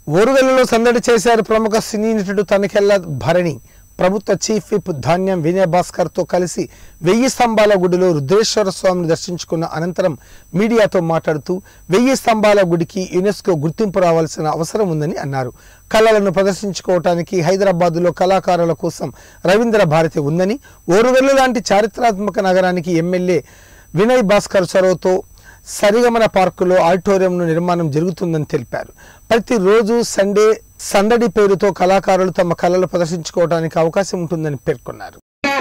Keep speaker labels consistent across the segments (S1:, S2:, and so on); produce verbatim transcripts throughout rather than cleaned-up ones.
S1: ఓరుగల్లులో సందడి చేశారు ప్రముఖ సినీ నటుడు తనికెళ్ల భరణి. ప్రభుత్వ చీఫ్ విప్ ధాన్యం వినయ్ భాస్కర్ తో కలిసి వెయ్యి స్తంభాల గుడిలో రుద్రేశ్వర స్వామిని దర్శించుకున్న అనంతరం మీడియాతో మాట్లాడుతూ వెయ్యి స్తంభాల గుడికి యునెస్కో గుర్తింపు రావాల్సిన అవసరం ఉందని అన్నారు. కళలను ప్రదర్శించుకోవడానికి హైదరాబాద్లో కళాకారుల కోసం రవీంద్ర భారతి ఉందని, ఓరుగల్లు లాంటి చారిత్రాత్మక నగరానికి ఎమ్మెల్యే వినయ్ భాస్కర్ చొరవతో సరిగమన పార్కులో ఆడిటోరియంను నిర్మాణం జరుగుతుందని తెలిపారు. ప్రతిరోజు సండే సందడి పేరుతో కళాకారులు తమ కళలు ప్రదర్శించుకోవడానికి అవకాశం ఉంటుందని పేర్కొన్నారు.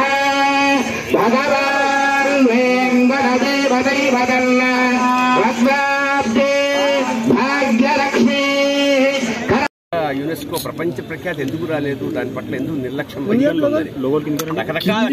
S2: యునెస్కో ప్రపంచ ప్రఖ్యాతి ఎందుకు రాలేదు, దాని పట్ల ఎందుకు నిర్లక్ష్యం రకరకాల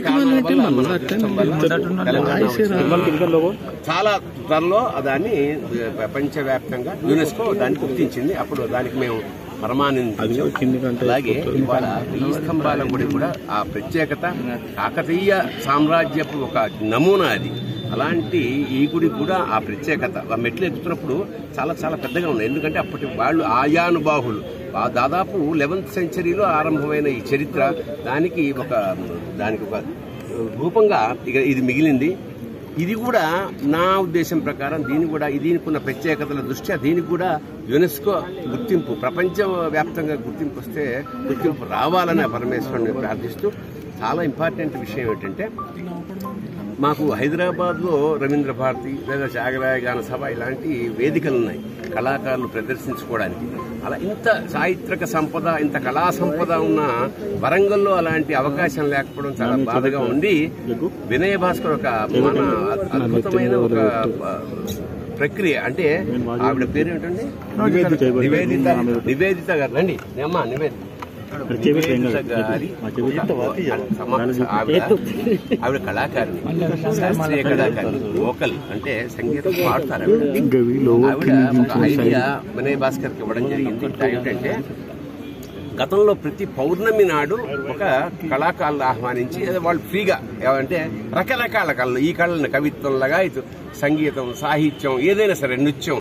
S2: చాలా త్వరలో దాన్ని ప్రపంచవ్యాప్తంగా యునెస్కో దాన్ని గుర్తించింది. అప్పుడు దానికి మేము పరమానందించాం. అలాగే ఇవాళ ఈ స్తంభాల గుడి కూడా ఆ ప్రత్యేకత కాకతీయ సామ్రాజ్యపు ఒక నమూనా అది. అలాంటి ఈ గుడి కూడా ఆ ప్రత్యేకత ఆ మెట్లు ఎక్కుతున్నప్పుడు చాలా చాలా పెద్దగా ఉన్నాయి. ఎందుకంటే అప్పటి వాళ్ళు ఆయానుబాహులు దాదాపు లెవెన్త్ సెంచరీలో ఆరంభమైన ఈ చరిత్ర దానికి ఒక దానికి ఒక రూపంగా ఇక ఇది మిగిలింది. ఇది కూడా నా ఉద్దేశం ప్రకారం దీని కూడా దీనికి ఉన్న ప్రత్యేకతల దృష్ట్యా దీనికి కూడా యునెస్కో గుర్తింపు ప్రపంచ వ్యాప్తంగా గుర్తింపు వస్తే గుర్తింపు రావాలని పరమేశ్వరుని ప్రార్థిస్తూ చాలా ఇంపార్టెంట్ విషయం ఏంటంటే మాకు హైదరాబాద్లో రవీంద్ర భారతి లేదా జాగరాయ గాన సభ ఇలాంటి వేదికలు ఉన్నాయి కళాకారులు ప్రదర్శించుకోవడానికి. అలా ఇంత చారిత్రక సంపద ఇంత కళా సంపద ఉన్న వరంగల్లో అలాంటి అవకాశం లేకపోవడం చాలా బాధగా ఉంది. వినయ్ భాస్కర్ ఒక మన అద్భుతమైన ఒక ప్రక్రియ. అంటే ఆవిడ పేరు ఏంటండి నివేదిత నివేదిత గారు రండి అమ్మా నివేదిత గారి ఆవిడ కళాకారిణి, శాస్త్రీయ కళాకారిణి, వోకల్ అంటే సంగీతం పాడుతారు. ఆవిడ ఒక ఐడియా వినయ్ భాస్కర్ కి ఇవ్వడం జరిగింది. ఏమిటంటే గతంలో ప్రతి పౌర్ణమి నాడు ఒక కళాకారులు ఆహ్వానించి వాళ్ళు ఫ్రీగా ఏమంటే రకరకాల కళలు ఈ కళలను కవిత్వం, లగాయతు, సంగీతం, సాహిత్యం ఏదైనా సరే నృత్యం